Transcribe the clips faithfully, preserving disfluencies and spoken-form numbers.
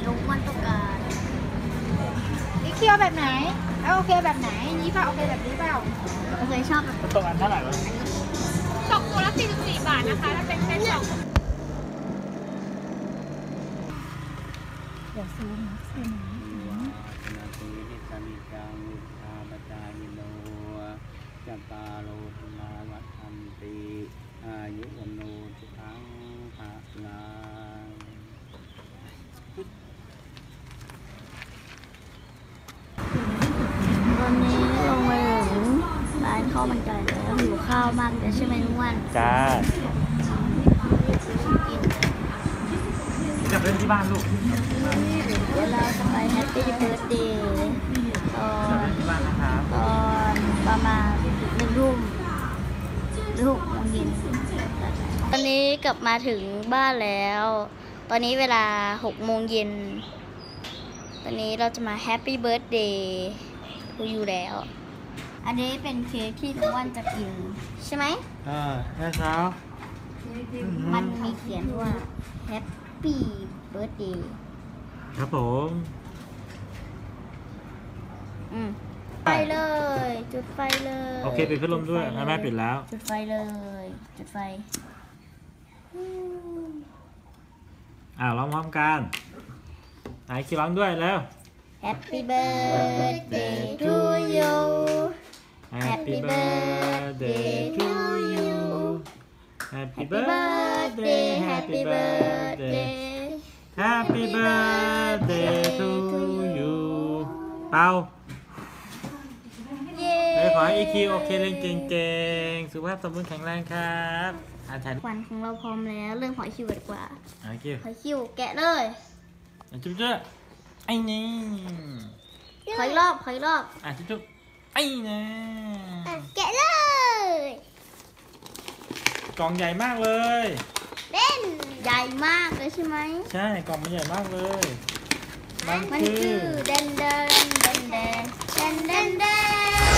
น้องวันต้องการนี่เคี่ยวแบบไหนแล้วโอเคแบบไหนนี่ป่ะโอเคแบบนี้เปล่าโอเคชอบแบบตกอันเท่าไหร่วะตกตัวละสี่สิบสี่บาทนะคะถ้าเป็นเส้นสองเดี๋ยวซื้อนะซื้อนะจัตตาโลธนาวัฏันติอายุวันโนทุขังภะลังตอนนี้ลงมาถึงร้านข้าวมันไก่แล้วหิวข้าวมากเลยใช่ไหมนุ่นจ้าจะเล่นที่บ้านลูกเดี๋ยวเราจะไปแฮปปี้เบิร์ธเดย์ตอนตอนประมาณหนึ่งทุ่มหรือหกโมงเย็นตอนนี้กลับมาถึงบ้านแล้ว ตอนนี้เวลาหกโมงเย็นตอนนี้เราจะมาแฮปปี้เบิร์ธเดย์ทูยูแล้ว อันนี้เป็นเค้กที่ทุกวันจะกินใช่ไหมอ่าแม่เช้ามันมีเขียนว่าแฮปปี้เบิร์ธเดย์ครับผมอืมไปเลยจุดไฟเลยโอเคปิดพัดลมด้วยแม่ปิดแล้วจุดไฟเลยจุดไฟอ้าวร้องพร้อมกันไหนคิดร้องด้วยแล้ว Happy birthday to you Happy birthday to you Happy birthday Happy birthday Happy birthday to you เป่าไปขอให้อีคิวโอเคเล่นเก่งๆสุขภาพสมบูรณ์แข็งแรงครับอาจารย์วันของเราพร้อมแล้วเริ่มหอยคิวดีกว่าหอยคิวหอยคิวแกะเลยจุ๊บจุ๊บไอ้นี่หอยรอบหอยรอบอ่ะจุ๊บจุ๊บไอ้นี่แกะเลยกล่องใหญ่มากเลยเด่นใหญ่มากเลยใช่ไหมใช่กล่องมันใหญ่มากเลยมันคือเดนเดนเดนเดนเดนเดนเดน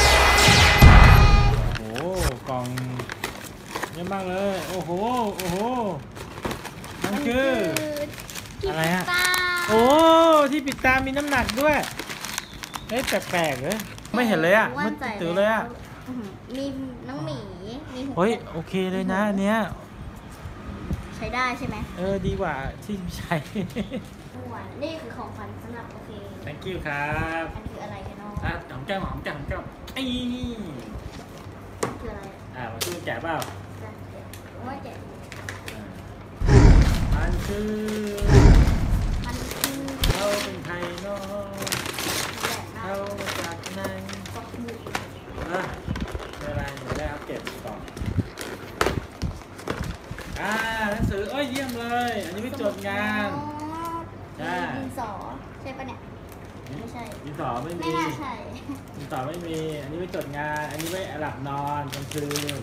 โอ้กล่องเยอะมากเลยโอ้โหโอ้โหมันคืออะไรฮะโอ้ที่ปิดตามีน้ำหนักด้วยเฮ้ยแปลกๆเลยไม่เห็นเลยอ่ะมันตื่นเลยอ่ะมีน้องหมีมีเฮ้ยโอเคเลยนะอันเนี้ยใช้ได้ใช่ไหมเออดีกว่าที่ใช้นี่คือของขวัญสำหรับโอเค thank you ครับอันคืออะไรกันน้องอ่ะหอมแก้มหอมแก้มหอมแก้มไอ้คืออะไรอ่ะมาช่วยแกะเปล่าว่าแกะมันคือมันคือเราเป็นไทยน้องเราจากไหนอ่ะเวลาหนูได้อัปเกรดต่ออ่าหนังสือเอ้ยเยี่ยมเลยอันนี้ไม่จดงานใช่ดินสอใช่ปะเนี่ยไม่ใช่ดินสอไม่มีไม่น่าใช่ดินสอไม่มีอันนี้ไม่จดงานอันนี้ไว้หลับนอนกลางคืน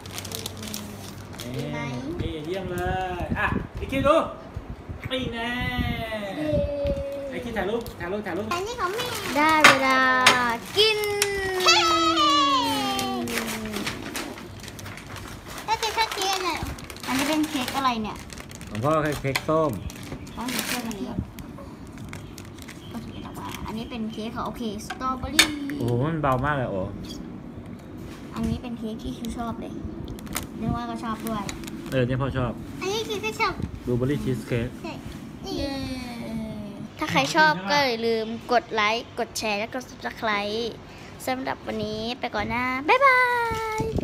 นี่นี่เยี่ยมเลยอ่ะอีกทีดูไอ้แน่ไอ้คิดถ่ายรูปถ่ายรูปถ่ายรูปอันนี้ของแม่ได้เวลากินแล้วเป็นเค้กอะไรอันนี้เป็นเค้กอะไรเนี่ยของพ่อเค้กส้มอ๋อเค้กอันนี้โอเคแล้วว่าอันนี้เป็นเค้กของโอเคสตรอเบอรี่โอ้โหมันเบามากเลยโอ้อันนี้เป็นเค้กที่คิวชอบเลยเรียกว่าก็ชอบด้วยเออเนี่ยพ่อชอบอันนี้คิวก็ชอบบลูเบอร์รี่ชีสเค้กถ้าใครชอบก็อย่าลืมกดไลค์กดแชร์และกด ซับสไครบ์ สำหรับวันนี้ไปก่อนนะบ๊ายบาย